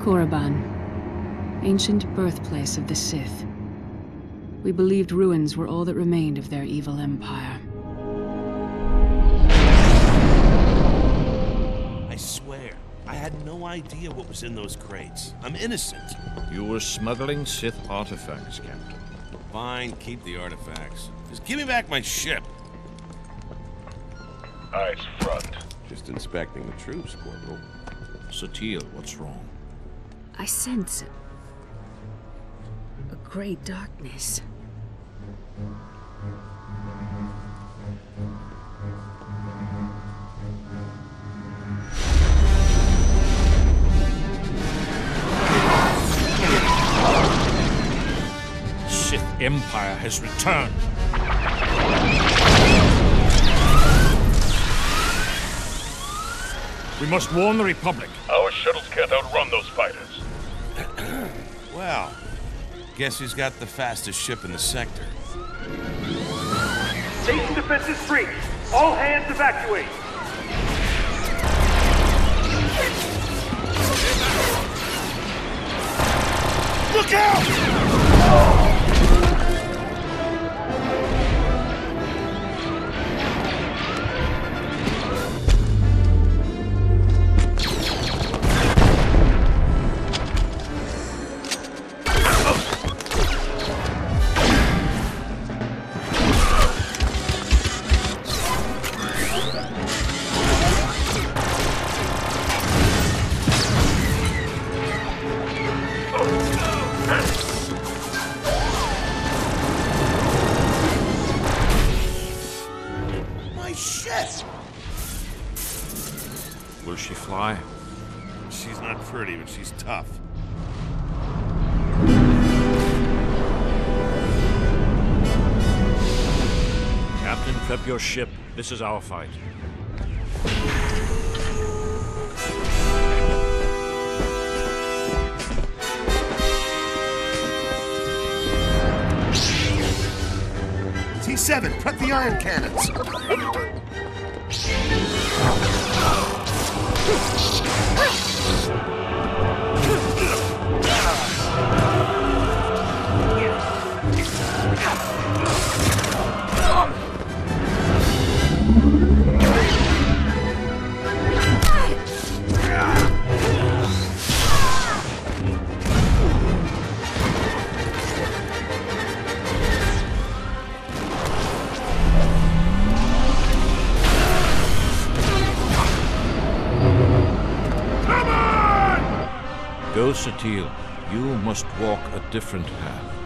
Korriban, ancient birthplace of the Sith. We believed ruins were all that remained of their evil empire. I swear, I had no idea what was in those crates. I'm innocent. You were smuggling Sith artifacts, Captain. Fine, keep the artifacts. Just give me back my ship. Eyes front. Just inspecting the troops, Corporal. Satele, what's wrong? I sense a gray darkness. Sith Empire has returned. We must warn the Republic. Our shuttles can't outrun those fighters. Well, guess who's got the fastest ship in the sector? Station defenses breach. All hands evacuate. Look out! Will she fly? She's not pretty, but she's tough. Captain, prep your ship. This is our fight. T7, prep the ion cannons! Go, Satele. You must walk a different path.